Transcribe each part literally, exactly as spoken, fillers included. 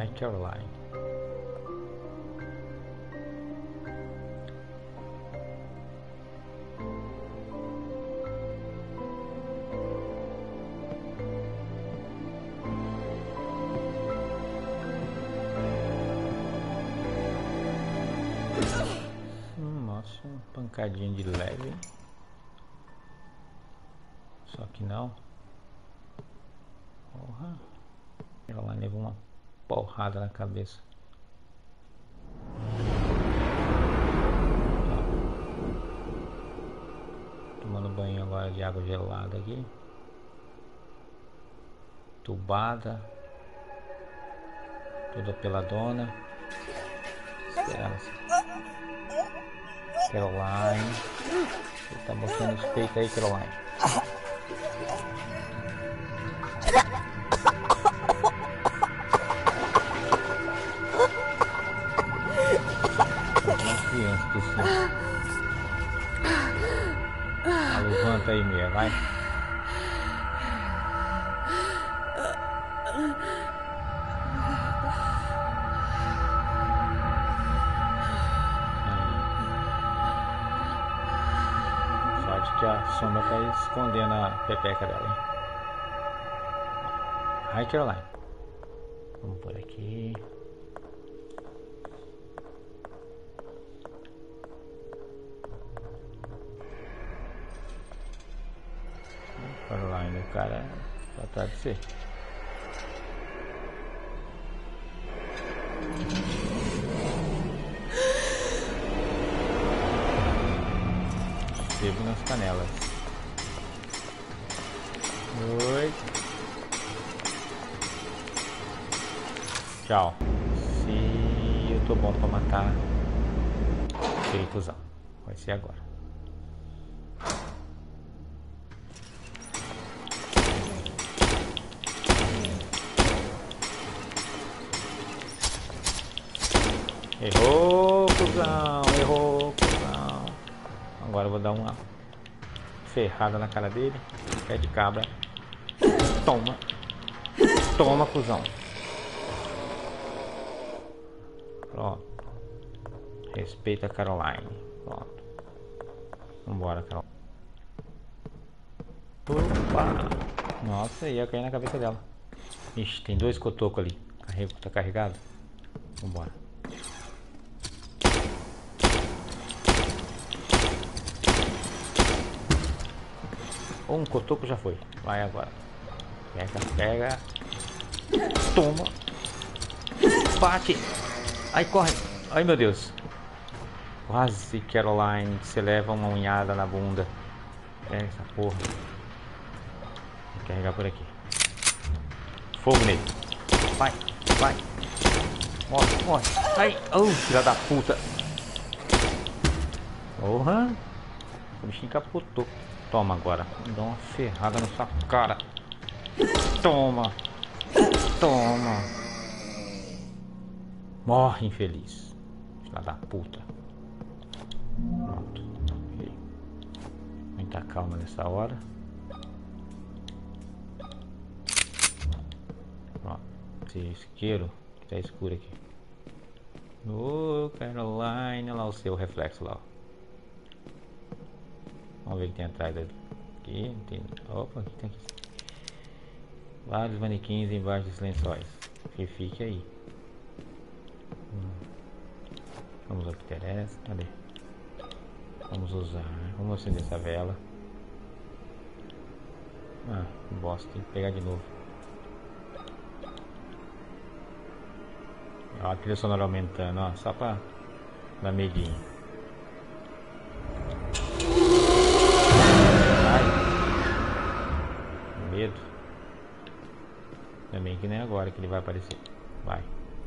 High Caroline. Hum, nossa, uma pancadinha de leve. Só que não. Porra. Ela levou uma porrada na cabeça. Tomando banho agora de água gelada aqui. Tubada. Toda peladona. Esperança. Caroline. Você tá mostrando os peitos aí, Caroline. Criança do céu. Ah, levanta aí, mulher, vai. Aí. Sorte que a sombra tá escondendo a pepeca dela, hein? Hi, Caroline. Vamos por aqui. Caroline, o cara tá atrás de você. Sebo nas canelas. Oi. Tchau. Se eu tô bom pra matar aquele cuzão, vai ser agora. Errou, cuzão, errou, cuzão. Agora eu vou dar uma ferrada na cara dele. Pé de cabra. Toma. Toma, cuzão. Pronto. Respeita a Caroline. Pronto. Vambora, Caroline. Opa. Nossa, ia cair na cabeça dela. Ixi, tem dois cotocos ali. Carrego, tá carregado? Vambora. Um cotoco já foi. Vai agora. Pega, pega. Toma. Bate. Ai, corre. Ai, meu Deus. Quase, Caroline. Você leva uma unhada na bunda. Pega essa porra. Vou carregar por aqui. Fogo nele. Vai, vai. Morre, morre. Ai, oh, filha da puta. Porra. O bichinho capotou. Toma agora. Dá uma ferrada na sua cara. Toma. Toma. Morre, infeliz. Filha da puta. Pronto. Okay. Muita calma nessa hora. Pronto. Esse isqueiro que tá escuro aqui. Ô, oh, Caroline. Olha lá o seu reflexo lá. Ó. Vamos ver o que tem atrás dele. Aqui, tem... Opa, aqui tem aqui. Vários manequins embaixo dos lençóis. Que fique aí. Hum. Vamos ao que interessa. Cadê? Vamos usar. Vamos acender essa vela. Ah, que bosta. Tem que pegar de novo. Ó, a trilha sonora aumentando, ó. Só pra dar medinho. Medo. Também que nem agora que ele vai aparecer. Vai.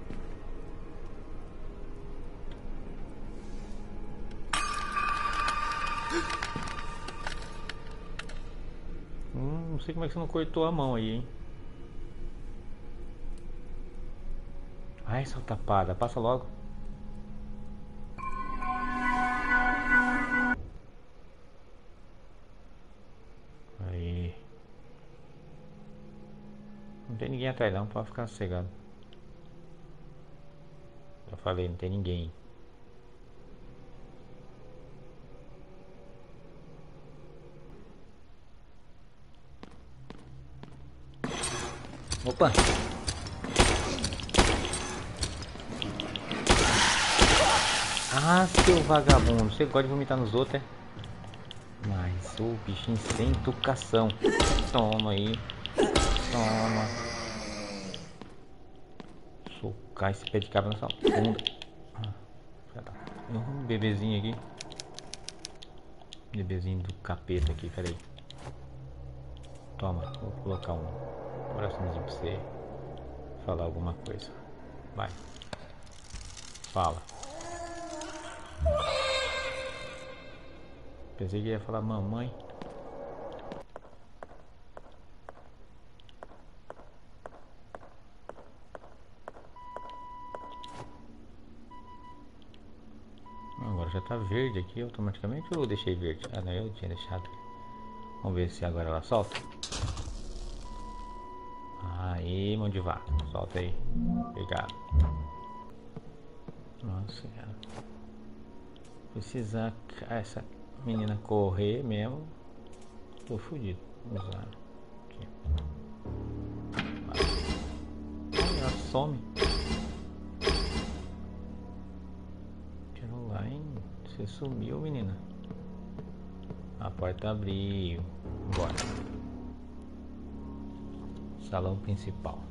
Hum, não sei como é que você não cortou a mão aí, hein? Ai, sua tapada. Passa logo. Aí. Não tem ninguém atrás não, pode ficar sossegado. Eu falei, não tem ninguém. Opa! Ah, seu vagabundo, você gosta de vomitar nos outros, é? Mas o bichinho sem educação. Toma aí. Toma. Socar esse pé de cabra nessa bunda. Ah, já tá. Um bebezinho aqui. Bebezinho do capeta aqui, peraí. Toma, vou colocar um coraçãozinho pra você falar alguma coisa. Vai. Fala. Pensei que ia falar mamãe. Agora já tá verde aqui automaticamente ou eu deixei verde? Ah não, eu tinha deixado. Vamos ver se agora ela solta. Aí, mão de vaca, solta aí. Obrigado. Nossa, cara. Precisar essa menina correr mesmo. Tô fudido. Usar aqui. Ai, ela some. Caroline, você sumiu, menina. A porta abriu. Bora. Salão principal.